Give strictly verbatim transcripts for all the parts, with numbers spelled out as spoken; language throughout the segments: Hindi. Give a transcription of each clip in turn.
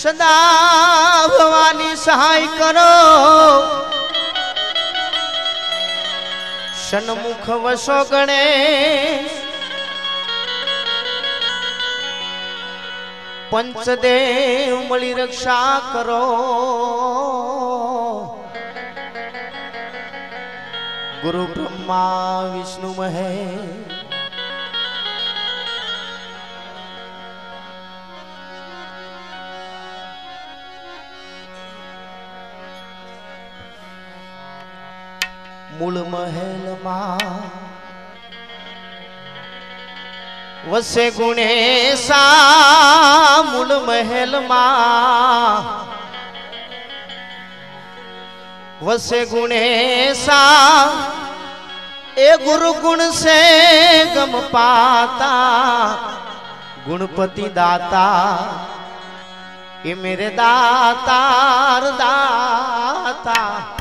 सदा भवानी सहाय करो सन्मुख वसो गणेश पंचदेव मळी रक्षा करो गुरु ब्रह्मा विष्णु महेश मूल महल मा वसे गुणेशा मूल महल मा वसे गुणेशा ए गुरु गुण से गम पाता गुणपति दाता ये मेरे दातार दाता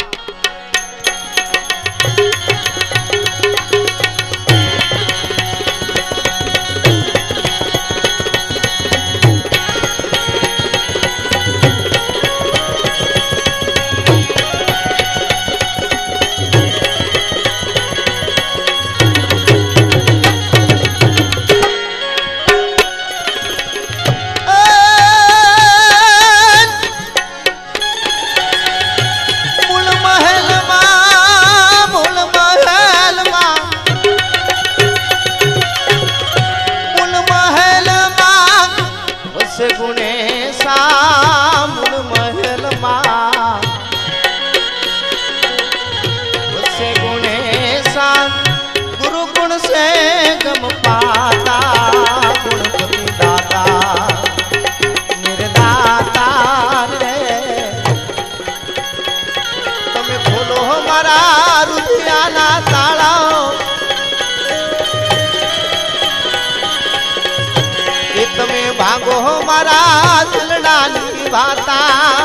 भागो मारा दिलना निभाता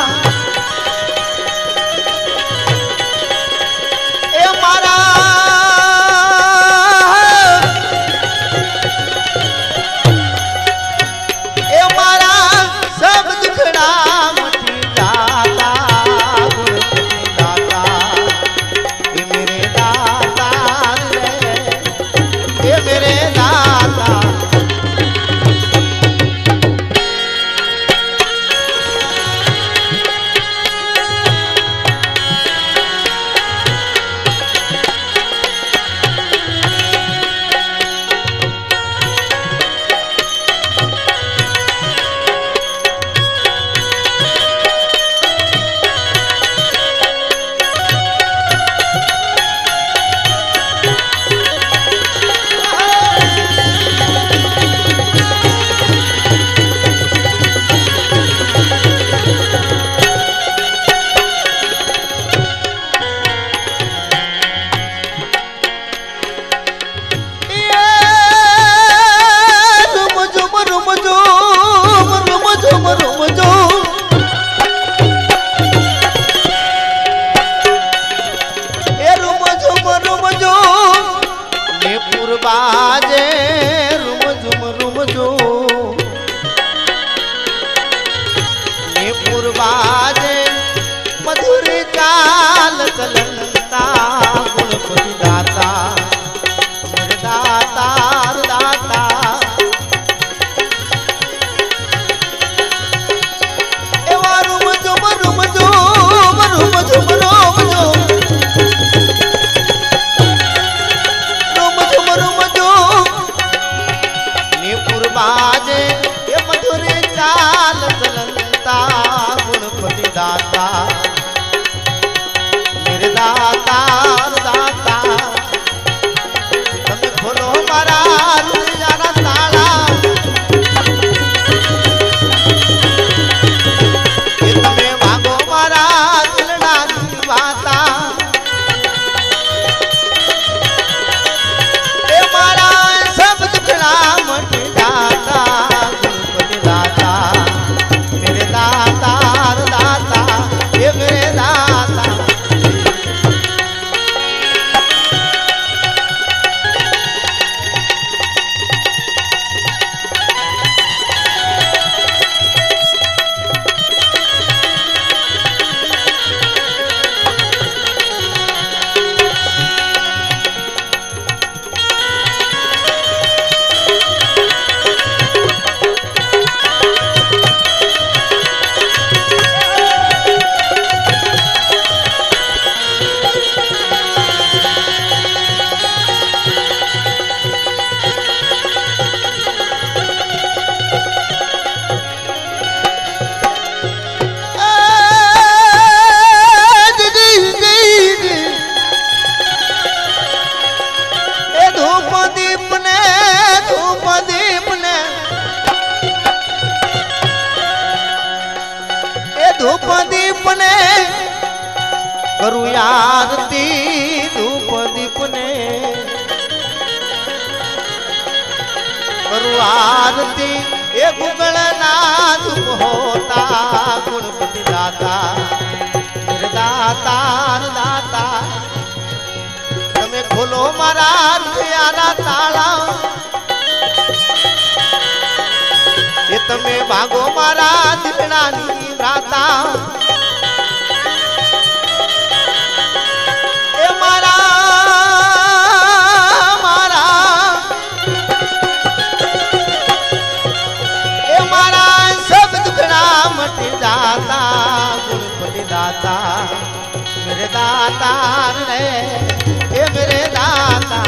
ए मारा ए मारा सब दुखड़ा मटी जाता गुरु दाता ये मेरे दाता रे ये मेरे दाता बाजे रुम झुम रुम जो नेपुर बाजे मधुर चाल चलता गुणपति दाता मेरे दातार दाता एवा रुम झुम रुम जो रुम झुम रुम जो बाजे ये मधुर चाल चलता गुणपति दाता मेरे दातार दाता धूप दीप ने करू आरती धूप दीप ने करू आरती ये गुगल ना धूप होता गुणपति दाता मेरे दाता दाता तमे खोलो मारा हृदयाना ताला ये तमे भागो मारा दिलडानी व्राता ए मारा मारा ए मारा सब दुखड़ा मट जाता गुणपति दाता मेरे दाता रे ए मेरे दाता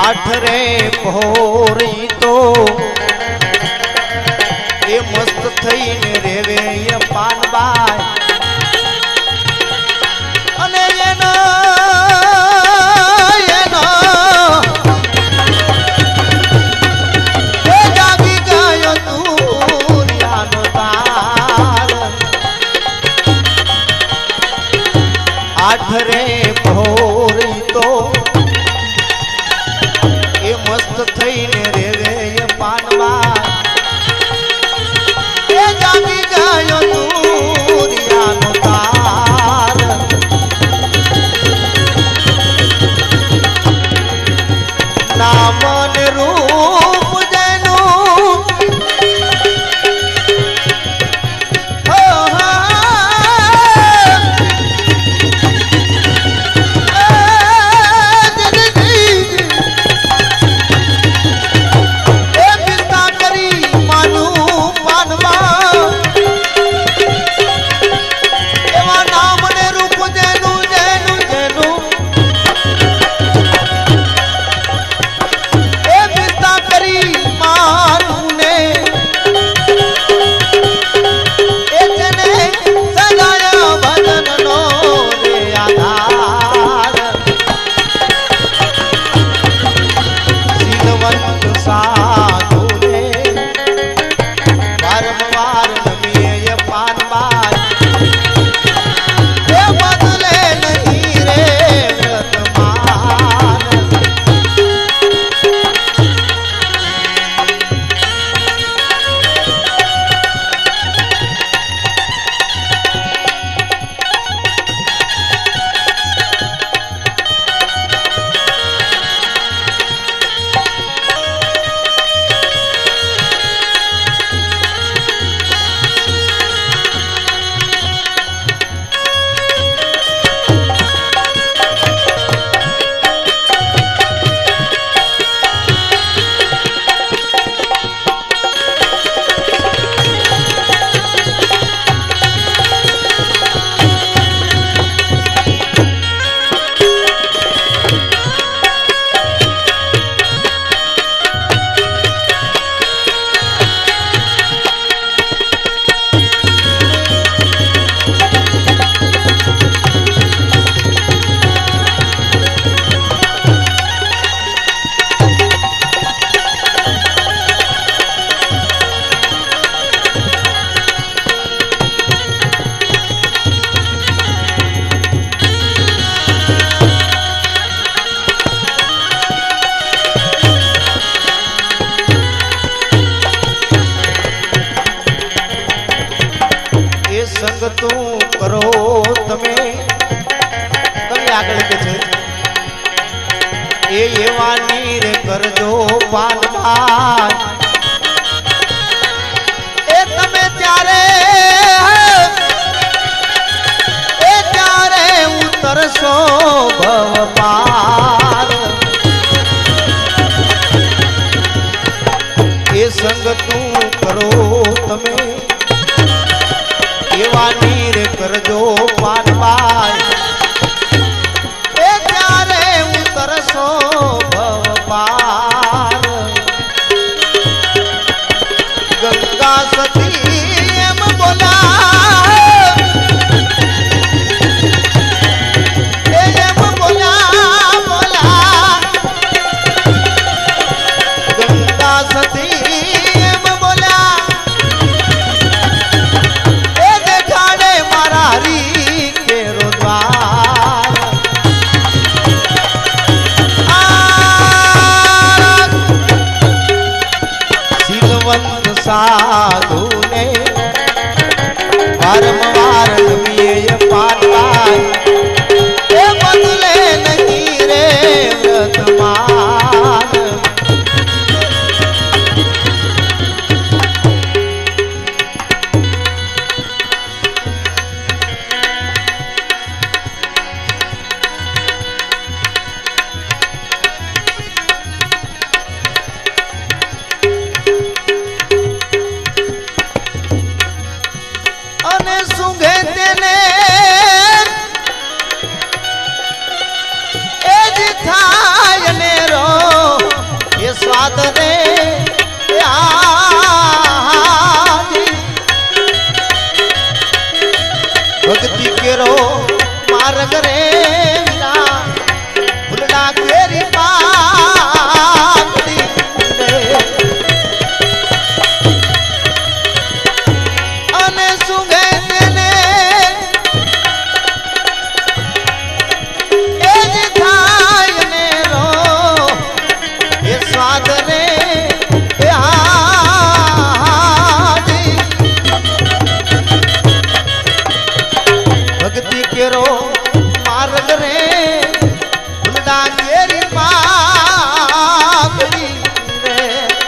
આઠરે પહોરી તો એ મસ્ત થઈને રેવે એ પાનબાઈ અને એના એના એ જાગી ગયો તુરિયાનો તાર આઠરે પહોરી તો એ મસ્ત થઈને રેવે એ પાનવા એ જાગી ગયો તુરિયાનો તાર નામ ને રૂપ જેનું હો સંગતું કરો તમે કવિ આગળ કે છે એ એવાની રે કરજો પાનભાઈ એ તમે ત્યારે એ ત્યારે ઉતરશો ભવ પાર એ સંગતું કરો તમે એવાની રે કરજો પાનબાઈ એ ત્યારે ઉતરશો ભવ પાર ગંગા સતી એમ બોલા એમ બોલા स्वाद रे भक्ति केरो मार्ग रे विना फुलड़ा केरी पाकड़ी रे अने सुगे तेने एज थाय ने रो ये स्वाद रे भक्ति केरो मार्ग रे फुलड़ा केरी पाकड़ी रे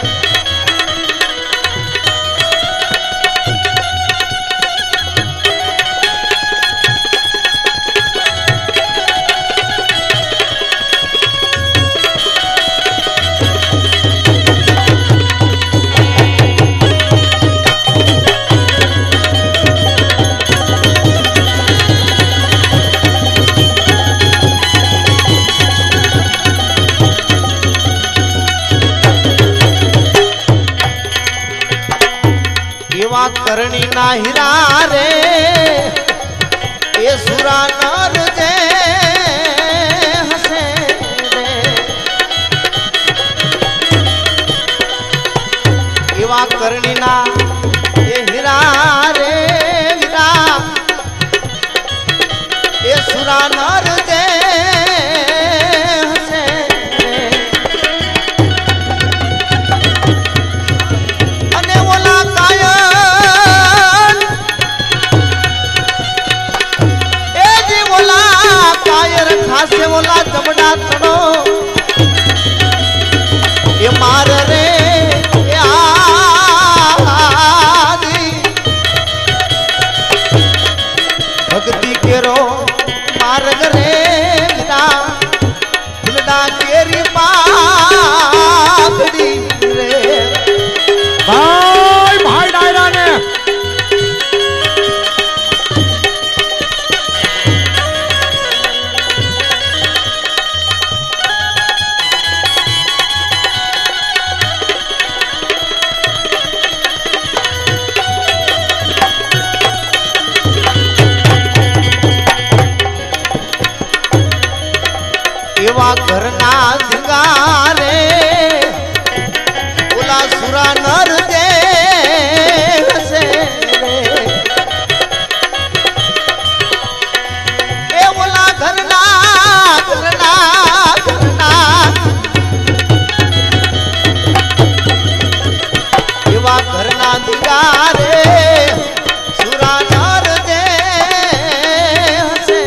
करणी ना हीरा रे ये सुरा नर जे हसे रे एवा करणी ना ये हीरा रे हीरा ये सुरा नर जे हसे रे अने ओला काया खासे बोला चमड़ा तड़ो ये मार रे आदि भक्ति केरो मार्ग रे विना फुलड़ा केरी पाकड़ी रे भाई भाई डायरा ने घरना सिंगारे ओला सुरा नर दे हसे रे ए ओला घरना घरना घरना एवा घरना सिंगारे सुरा नर दे हसे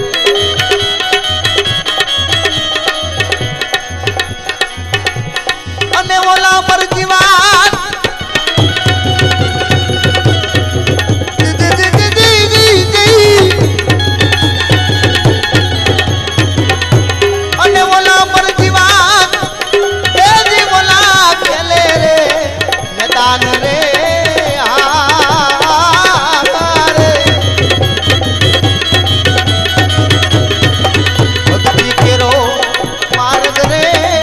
ओला पर जीवान अने ओला पर जीवान ए जी ओला खेले रे मैदान रे रे भक्ति केरो मार्ग रे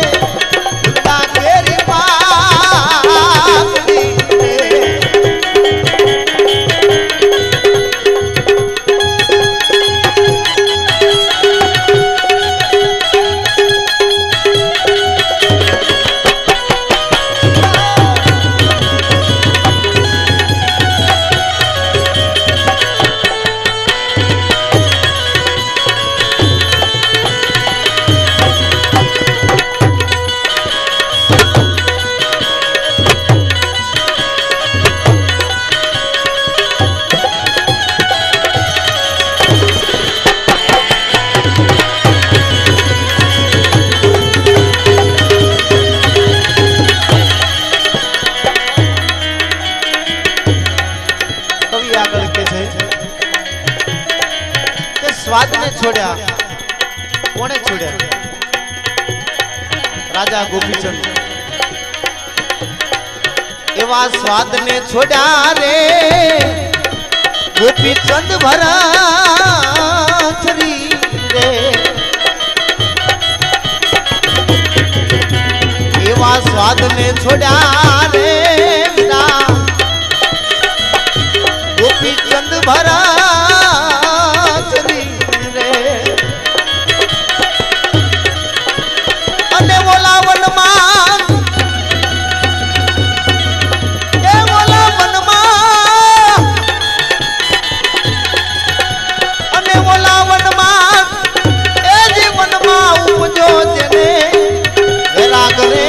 स्वाद ने छोड़ा कोने छोड़ा राजा गोपीचंद एवा स्वाद ने छोड़ा रे गोपीचंद भरा छरी रे एवा स्वाद स्वाद ने छोड़ा रे मीरा गोपी चंद भरा चली रे अने बोला वन मान ए बोला वन मान अने बोला वन मान ए जीवन मा उपजो जने राग रे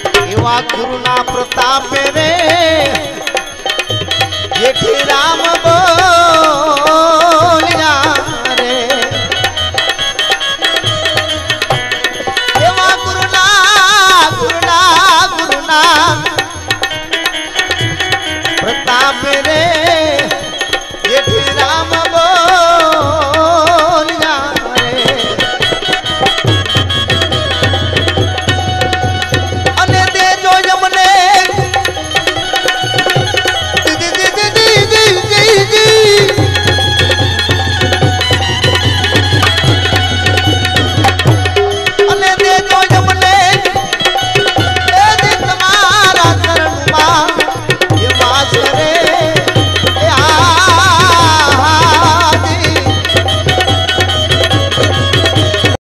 गुरु ना प्रताप रे ये राम